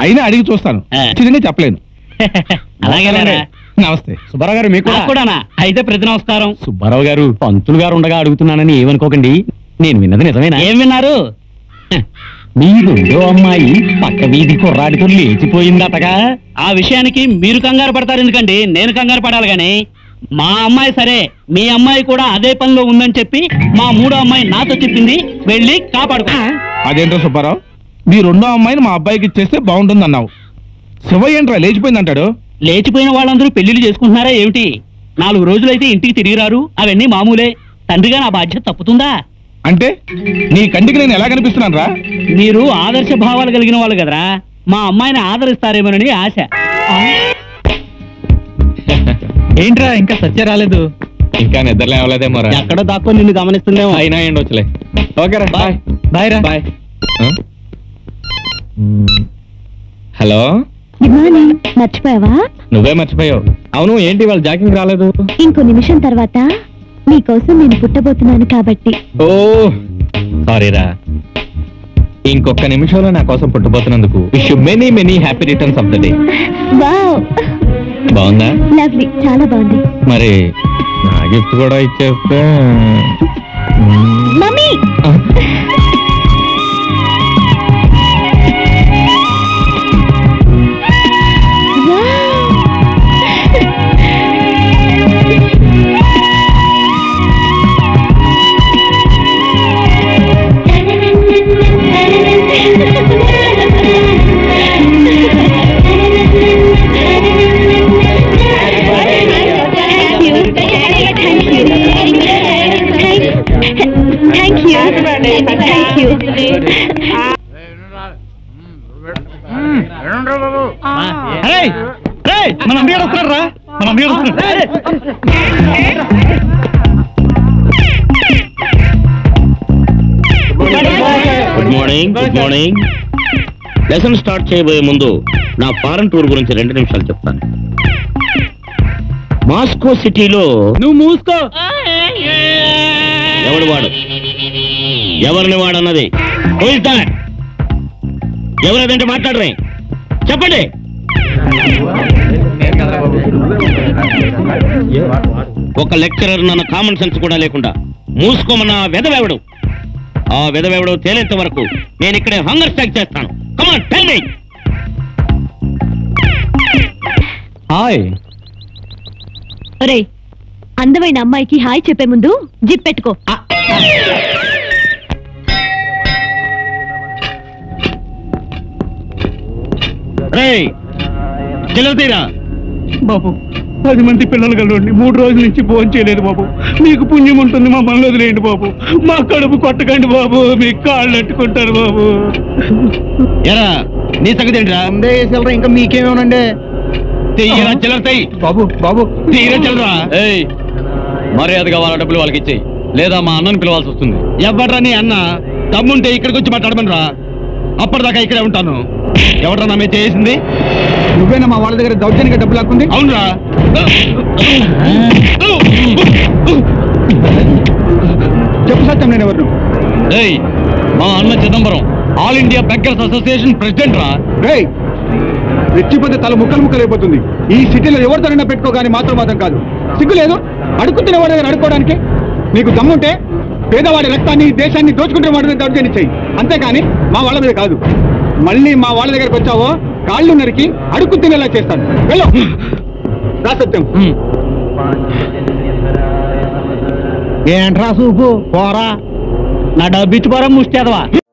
అయినా అడిగి చూస్తాను, చిన్నగా చెప్పలేను. అలాగే. నమస్తే సుబ్బారావు గారు. మీకు కూడానా? అయితే ప్రతి నమస్కారం. సుబ్బారావు గారు, పంతులు గారు ఉండగా అడుగుతున్నానని ఏమనుకోకండి. నేను విన్నది నిజమేనా? ఏం విన్నారు? మీ రెండో అమ్మాయి పక్క వీధి కుర్రాడితో లేచిపోయిందటగా. ఆ విషయానికి మీరు కంగారు పడతారు ఎందుకండి, నేను కంగారు పడాలి గాని. మా అమ్మాయి సరే, మీ అమ్మాయి కూడా అదే పనిలో ఉందని చెప్పి మా మూడో అమ్మాయి నాతో చెప్పింది. వెళ్ళి కాపాడుకో. అదేంటో సుబ్బారావు, మీ రెండో అమ్మాయిని మా అబ్బాయికి ఇచ్చేస్తే బాగుంటుంది అన్నావు. శివయ్య ఏంట్రా లేచిపోయిందంటాడు? లేచిపోయిన వాళ్ళందరూ పెళ్లిళ్ళు చేసుకుంటున్నారా ఏమిటి? 4 రోజులైతే ఇంటికి తిరిగి రారు. అవన్నీ మామూలే. తండ్రిగా నా బాధ్యత తప్పుతుందా? అంటే నీ కంటికి నేను ఎలా కనిపిస్తున్నాను రా? మీరు ఆదర్శ భావాలు కలిగిన వాళ్ళు కదరా, మా అమ్మాయిని ఆదరిస్తారేమోనని ఆశ. ఏంట్రా ఇంకా సత్య రాలేదు? ఇంకా నిద్ర లేవలేదేమో. ఎక్కడో దాక్కొని నిన్ను గమనిస్తుందేమో. అయినా ఏండొచ్చులే. ఓకేరా, బాయ్. బాయ్ రా. బాయ్. Hello, good morning. మర్చిపోయావా? నువ్వే మర్చిపోయావు. అవును, ఏంటి వాళ్ళు జాకింగ్ రాలేదు? ఇంకో నిమిషం తర్వాత మీకోసం నేను పుట్టబోతున్నాను కాబట్టి. ఓ సారీరా. ఇంకొక నిమిషంలో నా కోసం పుట్టబోతున్నందుకు wish you many many happy returns of the day. Wow, బాగుందా? లవ్లీ, చాలా బాగుంది. మరి నా గిఫ్ట్ కూడా ఇచ్చేస్తే. మమ్మీ, మన అమ్మగారు వస్తున్నారా? మన అమ్మగారు వస్తున్నారు. Good morning. Good morning. Lesson start చేయబోయే ముందు నా ఫారెన్ టూర్ గురించి 2 నిమిషాలు చెప్తాను. మాస్కో సిటీలో. నువ్వు మూసుకో. ఎవడు వాడు? ఎవరిని వాడన్నది? ఎవరదంటే మాట్లాడరే? చెప్పండి. ఒక లెక్చరర్ నన్న కామన్ సెన్స్ కూడా లేకుండా మూసుకోమన్న వెదవెవడు? ఆ వెదవెవడు తేలేంత వరకు నేను ఇక్కడే హంగర్ స్ట్రైక్ చేస్తాను. Come on, tell me. Hi. ఒరేయ్, అందమైన అమ్మాయికి హాయ్ చెప్పే ముందు జిప్ పెట్టుకో. తీరా బాబు, 10 మంది పిల్లలు కలవండి. 3 రోజుల నుంచి భోజనం చేయలేదు బాబు. మీకు పుణ్యం ఉంటుంది, మా మనలో వదిలేయండి బాబు. మా కడుపు కొట్టకండి బాబు, మీ కాళ్ళు అట్టుకుంటారు బాబు. ఎరా నీ సంగతి ఏంట్రా? ఇంకా మీకేమేనండి? చిల్లరతాయి బాబు. బాబు తీరా చిల్లరా. మర్యాదగా వాళ్ళ డబ్బులు వాళ్ళకి ఇచ్చేయి, లేదా మా అన్నను పిలవాల్సి వస్తుంది. ఎవడ్రా నీ అన్న? తమ్ముంటే ఇక్కడికి వచ్చి మాట్లాడమని రా. అప్పటిదాకా ఇక్కడే ఉంటాను. ఎవడ్రా నా మీద చేసింది? నువ్వేనా మా వాళ్ళ దగ్గర దౌర్జన్యంగా డబ్బులు లాక్కుంది? అవునరా. చెప్పు సత్యం, నేను ఎవరు? మా అన్న Chidambaram, all India beggars association president రా. రెచ్చిపోతే తల ముక్కలు అయిపోతుంది. ఈ సిటీలో ఎవరితోనైనా పెట్టుకోగాని మాత్రం కాదు. సిగ్గు లేదు అడుగుతున్న వాడి దగ్గర అడుక్కోవడానికి? నీకు దమ్ముంటే పేదవాడి రక్తాన్ని, దేశాన్ని దోచుకుంటే వాడి మీద దౌర్జన్యం చెయ్యి, అంతేకాని మా వాళ్ళ మీద కాదు. మళ్ళీ మా వాళ్ళ దగ్గరకు వచ్చావో కాళ్ళు నరికి అడుక్కు తినేలా చేస్తాను. వెళ్ళు. రా సత్యం. ఏంట్రా సూపు పోరా? నా డబ్బు ఇచ్చి పోరా ముష్టేదవా?